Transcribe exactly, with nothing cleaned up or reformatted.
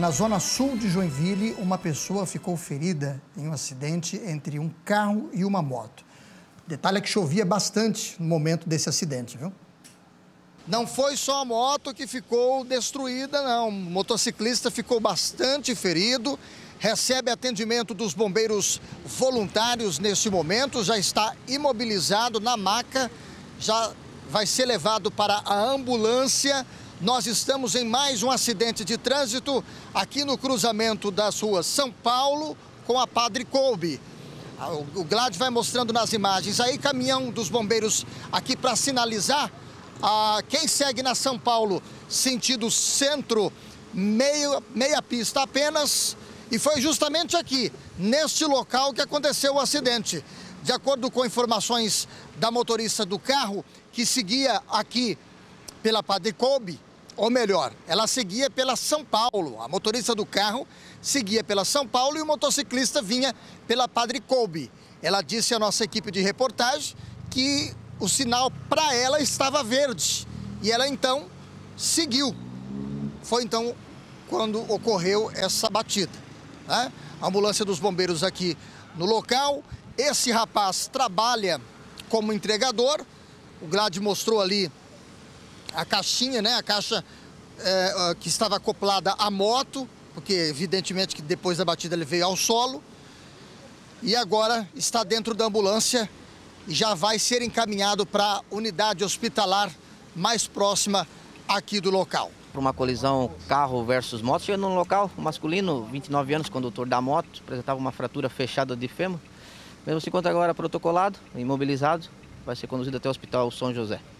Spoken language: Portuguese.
Na zona sul de Joinville, uma pessoa ficou ferida em um acidente entre um carro e uma moto. O detalhe é que chovia bastante no momento desse acidente, viu? Não foi só a moto que ficou destruída, não. O motociclista ficou bastante ferido, recebe atendimento dos bombeiros voluntários neste momento, já está imobilizado na maca, já vai ser levado para a ambulância. Nós estamos em mais um acidente de trânsito aqui no cruzamento das ruas São Paulo com a Padre Kolbe. O Glad vai mostrando nas imagens aí, caminhão dos bombeiros aqui para sinalizar. Ah, quem segue na São Paulo, sentido centro, meio, meia pista apenas. E foi justamente aqui, neste local, que aconteceu o acidente. De acordo com informações da motorista do carro, que seguia aqui pela Padre Kolbe, ou melhor, ela seguia pela São Paulo. A motorista do carro seguia pela São Paulo e o motociclista vinha pela Padre Kolbe. Ela disse à nossa equipe de reportagem que o sinal para ela estava verde e ela então seguiu. Foi então quando ocorreu essa batida, né? A ambulância dos bombeiros aqui no local. Esse rapaz trabalha como entregador. O Glad mostrou ali a caixinha, né? A caixa é, que estava acoplada à moto, porque evidentemente que depois da batida ele veio ao solo. E agora está dentro da ambulância e já vai ser encaminhado para a unidade hospitalar mais próxima aqui do local. Para uma colisão carro versus moto, chegando no local, um masculino, vinte e nove anos, condutor da moto, apresentava uma fratura fechada de fêmur. Mesmo se encontra agora protocolado, imobilizado, vai ser conduzido até o Hospital São José.